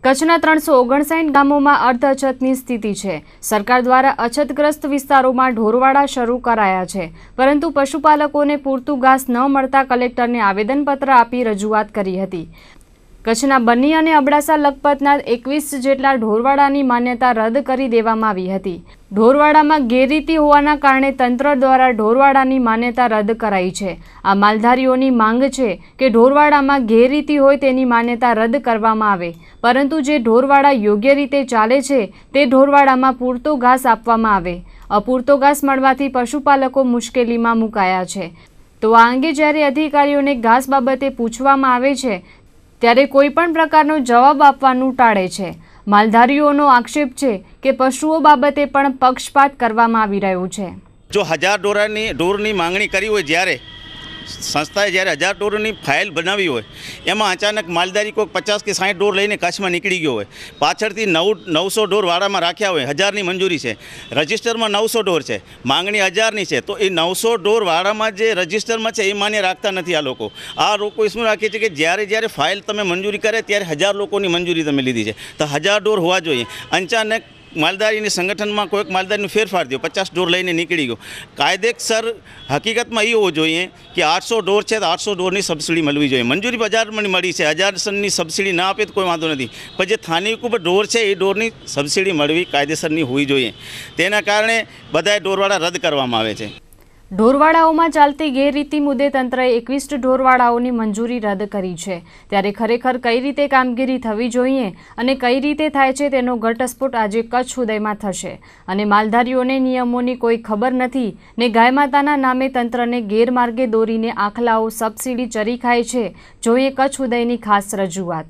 કચ્છના 359 ગામોમાં અર્ધ અછતની સ્થિતિ છે। સરકાર દ્વારા અછતગ્રસ્ત વિસ્તારોમાં ઢોરવાડા શરૂ કરાયા છે, પરંતુ પશુપાલકોને પૂરતું ઘાસ ન મળતા કલેક્ટરને આવેદનપત્ર આપી રજૂઆત કરી હતી। કચ્છના બન્ની અને અબડાસા લખપતના 21 જેટલા ઢોરવાડાની માન્યતા રદ કરી દેવામાં આવી હતી। ઢોરવાડામાં ગેરરીતિ હોવાના કારણે તંત્ર દ્વારા ઢોરવાડાની માન્યતા રદ કરાઈ છે। આ માલધારીઓની માંગ છે કે ઢોરવાડામાં ગેરરીતિ હોય તેની માન્યતા રદ કરવામાં આવે, પરંતુ જે ઢોરવાડા યોગ્ય રીતે ચાલે છે તે ઢોરવાડામાં પૂરતો ઘાસ આપવામાં આવે। અપૂરતો ઘાસ મળવાથી પશુપાલકો મુશ્કેલીમાં મુકાયા છે। તો આ અંગે જ્યારે અધિકારીઓને ઘાસ બાબતે પૂછવામાં આવે છે ત્યારે કોઈ પણ પ્રકારનો જવાબ આપવાનું ટાળે છે। માલધારીઓનો આક્ષેપ છે કે પશુઓ બાબતે પણ પક્ષપાત કરવામાં આવી રહ્યું છે। જો 1000 ઢોરની માંગણી કરી હોય, જ્યારે સંસ્થાએ જ્યારે 1000 ઢોરની ફાઇલ બનાવી હોય, એમાં અચાનક માલધારી કોઈ 50 કે 60 ઢોર લઈને કચ્છમાં નીકળી ગયો હોય, પાછળથી 900 ઢોર વાડામાં રાખ્યા હોય, 1000ની મંજૂરી છે, રજિસ્ટરમાં 900 ઢોર છે, માંગણી 1000ની છે, તો એ 900 ઢોર વાડામાં જે રજિસ્ટરમાં છે એ માન્ય રાખતા નથી। આ લોકો શું રાખે છે કે જ્યારે ફાઇલ તમે મંજૂરી કરે ત્યારે 1000 લોકોની મંજૂરી તમે લીધી છે, તો 1000 ઢોર હોવા જોઈએ। અચાનક માલધારીની સંગઠનમાં કોઈક માલધારીનો ફેરફાર થયો, 50 ઢોર લઈને નીકળી ગયો। કાયદેસર હકીકતમાં એ હોવો જોઈએ કે 800 ઢોર છે તો 800 ઢોરની સબસિડી મળવી જોઈએ। મંજૂરી 1000 મળી છે, 1000ની સબસિડી ના આપે તો કોઈ વાંધો નથી, પણ જે સ્થાનિક ઉપર ઢોર છે એ ઢોરની સબસિડી મળવી કાયદેસરની હોવી જોઈએ। તેના કારણે બધાએ ઢોરવાડા રદ કરવામાં આવે છે। ઢોરવાડાઓમાં ચાલતી ગેરરીતિ મુદ્દે તંત્રએ 21 ઢોરવાડાઓની મંજૂરી રદ કરી છે, ત્યારે ખરેખર કઈ રીતે કામગીરી થવી જોઈએ અને કઈ રીતે થાય છે તેનો ઘટસ્ફોટ આજે કચ્છ ઉદયમાં થશે। અને માલધારીઓને નિયમોની કોઈ ખબર નથી ને ગાય માતાના નામે તંત્રને ગેરમાર્ગે દોરીને આખલાઓ સબસિડી ચરી ખાય છે। જોઈએ કચ્છ ઉદયની ખાસ રજૂઆત।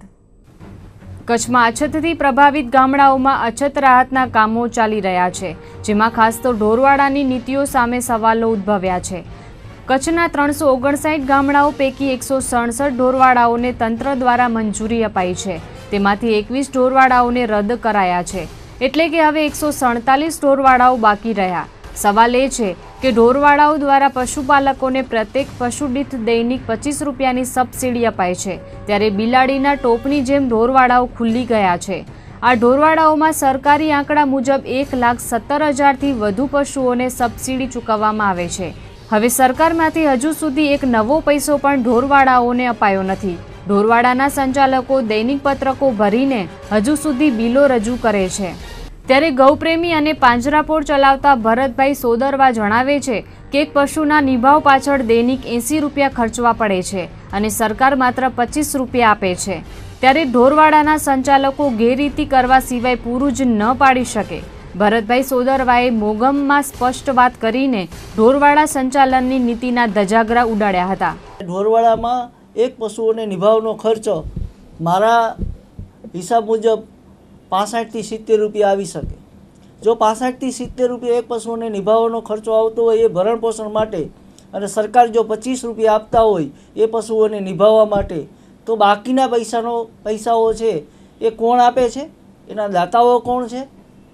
કચ્છમાં અછતથી પ્રભાવિત ગામડાઓમાં અછત રાહતના કામો ચાલી રહ્યા છે, જેમાં ખાસ તો ઢોરવાડાની નીતિઓ સામે સવાલો ઉદ્ભવ્યા છે। કચ્છના 359 ગામડાઓ પૈકી 167 ઢોરવાડાઓને તંત્ર દ્વારા મંજૂરી અપાઈ છે, તેમાંથી 21 ઢોરવાડાઓને રદ કરાયા છે, એટલે કે હવે 147 ઢોરવાડાઓ બાકી રહ્યા। સવાલ એ છે કે ઢોરવાડાઓ દ્વારા પશુપાલકોને પ્રત્યેક પશુ દીઠ દૈનિક 25 રૂપિયાની સબસિડી અપાય છે, ત્યારે બિલાડીના ટોપની જેમ ઢોરવાડાઓ ખુલ્લી ગયા છે। આ ઢોરવાડાઓમાં સરકારી આંકડા મુજબ 1,17,000થી વધુ પશુઓને સબસિડી ચૂકવવામાં આવે છે। હવે સરકારમાંથી હજુ સુધી એક નવો પૈસો પણ ઢોરવાડાઓને અપાયો નથી। ઢોરવાડાના સંચાલકો દૈનિક પત્રકો ભરીને હજુ સુધી બિલો રજૂ કરે છે। ત્યારે ગૌપ્રેમી અને પાંજરાપોળ ચલાવતા ભરતભાઈ સોદરવા જણાવે છે કે એક પશુના નિભાવ પાછળ દૈનિક 80 રૂપિયા ખર્ચવા પડે છે અને સરકાર માત્ર 25 રૂપિયા આપે છે। ત્યારે ઢોરવાડાના સંચાલકો ગેરરીતિ કરવા સિવાય પૂરું જ ન પાડી શકે। ભરતભાઈ સોદરવાએ મોગમમાં સ્પષ્ટ વાત કરીને ઢોરવાડા સંચાલનની નીતિના ધજાગરા ઉડાડ્યા હતા। ઢોરવાડામાં એક પશુઓને નિભાવનો ખર્ચ મારા હિસાબ મુજબ 65 થી 70 રૂપિયા આવી શકે। જો 65 થી 70 રૂપિયા એક પશુઓને નિભાવવાનો ખર્ચો આવતો હોય એ ભરણ પોષણ માટે, અને સરકાર જો 25 રૂપિયા આપતા હોય એ પશુઓને નિભાવવા માટે, તો બાકીના પૈસાઓ છે એ કોણ આપે છે, એના દાતાઓ કોણ છે,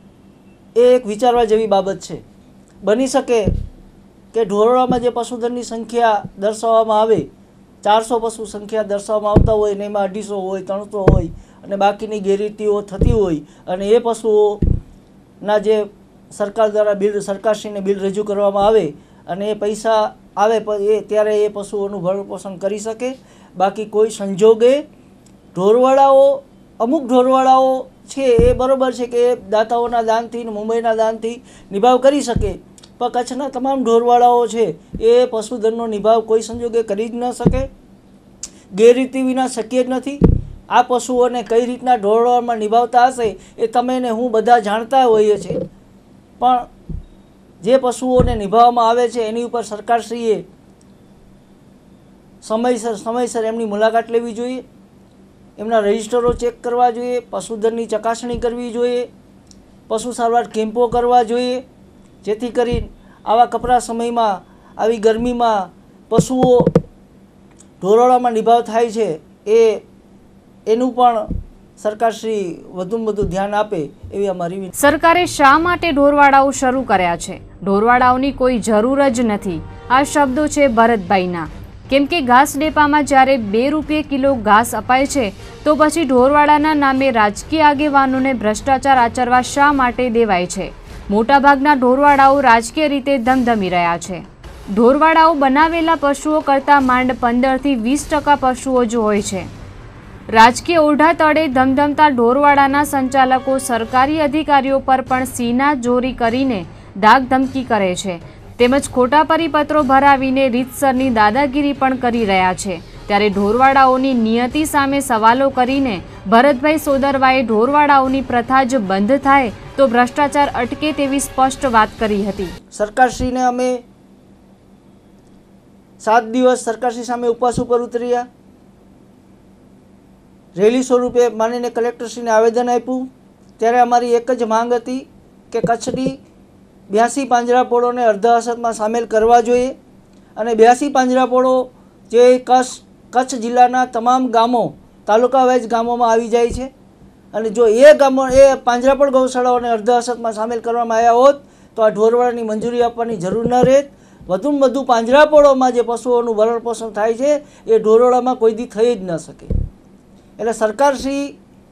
એ એક વિચારવા જેવી બાબત છે। બની શકે કે ઢોરવાડામાં જે પશુધનની સંખ્યા દર્શાવવામાં આવે, 400 પશુ સંખ્યા દર્શાવવામાં આવતા હોય ને એમાં 250 હોય, 300 હોય અને બાકીની ગેરરીતિઓ થતી હોય, અને એ પશુઓના જે સરકાર દ્વારા સરકારશ્રીને બિલ રજૂ કરવામાં આવે અને એ પૈસા આવે ત્યારે એ પશુઓનું ભરણપોષણ કરી શકે। બાકી કોઈ સંજોગે અમુક ઢોરવાડાઓ છે એ બરાબર છે કે એ દાતાઓના દાનથી મુંબઈના દાનથી નિભાવ કરી શકે, પણ કચ્છના તમામ ઢોરવાડાઓ છે એ પશુધનનો નિભાવ કોઈ સંજોગે કરી જ ન શકે। ગેરરીતિ વિના શક્ય જ નથી। આ પશુઓને કઈ રીતના ઢોરવાડામાં નિભાવતા હશે એ તમે ને હું બધા જાણતા હોઈએ છીએ, પણ જે પશુઓને નિભાવવામાં આવે છે એની ઉપર સરકારશ્રીએ સમયસર એમની મુલાકાત લેવી જોઈએ, એમના રજિસ્ટરો ચેક કરવા જોઈએ, પશુધનની ચકાસણી કરવી જોઈએ, પશુ સારવાર કેમ્પો કરવા જોઈએ, જેથી કરી આવા કપરા સમયમાં, આવી ગરમીમાં પશુઓ ઢોરવાડામાં નિભાવ થાય છે એનું પણ સરકારશ્રી વધુમાં વધુ ધ્યાન આપે એવી અમારી વિનંતી। સરકારે શા માટે ઢોરવાડાઓ શરૂ કર્યા છે? ઢોરવાડાઓની કોઈ જરૂર જ નથી। આ શબ્દો છે ભરતભાઈના। કેમ કે ઘાસ ડેપામાં જ્યારે 2 રૂપિયે કિલો ઘાસ અપાય છે તો પછી ઢોરવાડાના નામે રાજકીય આગેવાનોને ભ્રષ્ટાચાર આચરવા શા માટે દેવાય છે? મોટાભાગના ઢોરવાડાઓ રાજકીય રીતે ધમધમી રહ્યા છે. ઢોરવાડાઓ બનાવેલા પશુઓ કરતાં માંડ 15થી 20% પશુઓ જ હોય છે. રાજકીય ઓઢા તળે ધમધમતા ઢોરવાડાના સંચાલકો સરકારી અધિકારીઓ પર પણ સીના ચોરી કરીને ધાક ધમકી કરે છે તેમજ ખોટા પરિપત્રો ભરાવીને રીતસરની દાદાગીરી પણ કરી રહ્યા છે. ત્યારે ઢોરવાડાઓની નિયતિ સામે સવાલો કરીને ભરતભાઈ સોદરવાએ ઢોરવાડાઓની પ્રથા જ બંધ થાય તો ભ્રષ્ટાચાર અટકે તેવી સ્પષ્ટ વાત કરી હતી. સરકારશ્રીને અમે 7 દિવસ સરકારશ્રી સામે ઉપવાસ ઉપર ઉતર્યા, રેલી સ્વરૂપે માનીને કલેક્ટરશ્રીને આવેદન આપ્યું. ત્યારે અમારી એક જ માંગ હતી કે કચ્છની 82 પાંજરાપોળોને અર્ધ હસતમાં સામેલ કરવા જોઈએ અને 82 પાંજરાપોળો જે કચ્છ જિલ્લાના તમામ ગામો તાલુકા વાઇઝ ગામોમાં આવી જાય છે અને જો એ પાંજરાપોળ ગૌશાળાઓને અર્ધ હસતમાં સામેલ કરવામાં આવ્યા હોત તો આ ઢોરવાડાની મંજૂરી આપવાની જરૂર ન રહેત. વધુમાં વધુ પાંજરાપોળોમાં જે પશુઓનું ભરણપોષણ થાય છે એ ઢોરવાડામાં કોઈ દી થઈ જ ન શકે. એટલે સરકારશ્રી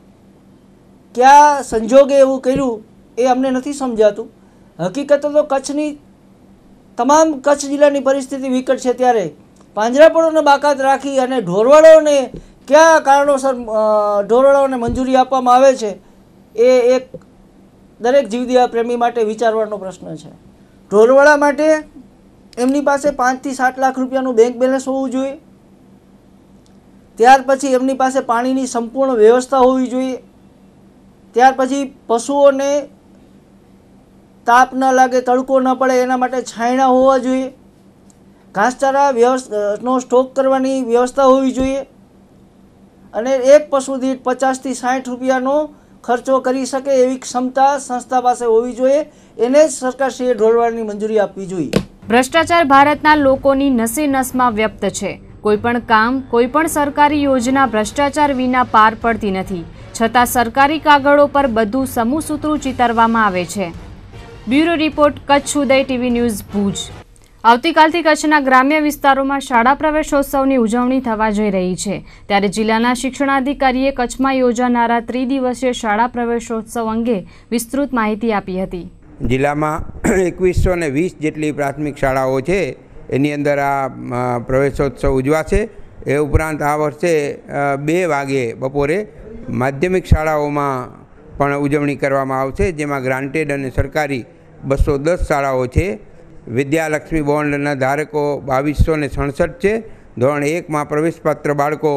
કયા સંજોગે એવું કર્યું એ અમને નથી સમજાતું. હકીકત તો કચ્છની તમામ કચ્છ જિલ્લાની પરિસ્થિતિ વિકટ છે ત્યારે પાંજરાપોળોને બાકાત રાખી અને ઢોરવાડાઓને કયા કારણોસર ઢોરવાડાઓને મંજૂરી આપવામાં આવે છે એ એક દરેક જીવદયા પ્રેમી માટે વિચારવાનો પ્રશ્ન છે. ઢોરવાડા માટે એમની પાસે 5 થી 7 લાખ રૂપિયાનું બેંક બેલેન્સ હોવું જોઈએ. ત્યાર પછી એમની પાસે પાણીની સંપૂર્ણ વ્યવસ્થા હોવી જોઈએ. ત્યાર પછી પશુઓને તાપ ન લાગે, તડકો ન પડે એના માટે છાંયડા હોવા જોઈએ. ઘાસચારા નો સ્ટોક કરવાની વ્યવસ્થા હોવી જોઈએ અને એક પશુ દીઠ 50 થી 60 રૂપિયાનો ખર્ચો કરી શકે એવી ક્ષમતા સંસ્થા પાસે હોવી જોઈએ. એને જ સરકારશ્રીએ ઢોરવાડાની મંજૂરી આપવી જોઈએ. ભ્રષ્ટાચાર ભારતના લોકોની નસે નસમાં વ્યક્ત છે. કોઈપણ કામ, કોઈપણ સરકારી યોજના ભ્રષ્ટાચાર વિના પાર પડતી નથી. છતાં સરકારી કાગળો પર બધું સમૂહસૂત્રું ચિતરવામાં આવે છે. Bureau report, Kutch Uday TV news, Bhuj. આવતીકાલથી કચ્છના ગ્રામ્ય વિસ્તારોમાં શાળા પ્રવેશોત્સવની ઉજવણી થવા જઈ રહી છે. ત્યારે જિલ્લાના શિક્ષણાધિકારીએ કચ્છમાં યોજાનારા ત્રિદિવસીય શાળા પ્રવેશોત્સવ અંગે વિસ્તૃત માહિતી આપી હતી. જિલ્લામાં 2120 જેટલી પ્રાથમિક શાળાઓ છે એની અંદર આ પ્રવેશોત્સવ ઉજવાશે. એ ઉપરાંત આ વર્ષે 2 વાગ્યે બપોરે માધ્યમિક શાળાઓમાં પણ ઉજવણી કરવામાં આવશે, જેમાં ગ્રાન્ટેડ અને સરકારી 210 શાળાઓ છે. વિદ્યાલક્ષ્મી બોન્ડના ધારકો 2267 છે. ધોરણ 1માં પ્રવેશપાત્ર બાળકો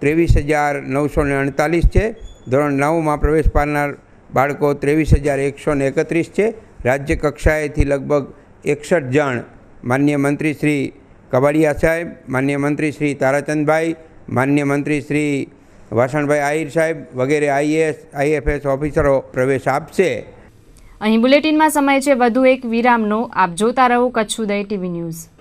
23,948 છે. ધોરણ 9માં પ્રવેશ પામનાર બાળકો 23,131 છે. રાજ્ય કક્ષાએથી લગભગ 61 જણ માન્ય મંત્રી શ્રી કબાડિયા સાહેબ, માન્ય મંત્રી શ્રી તારાચંદભાઈ, માન્ય મંત્રી શ્રી વાસણભાઈ આહિર સાહેબ વગેરે IAS, IFS ઓફિસરો પ્રવેશ આપશે. અહીં બુલેટિનમાં સમય છે વધુ એક વિરામનો. આપ જોતા રહો કચ્છ ઉદય ટીવી ન્યૂઝ.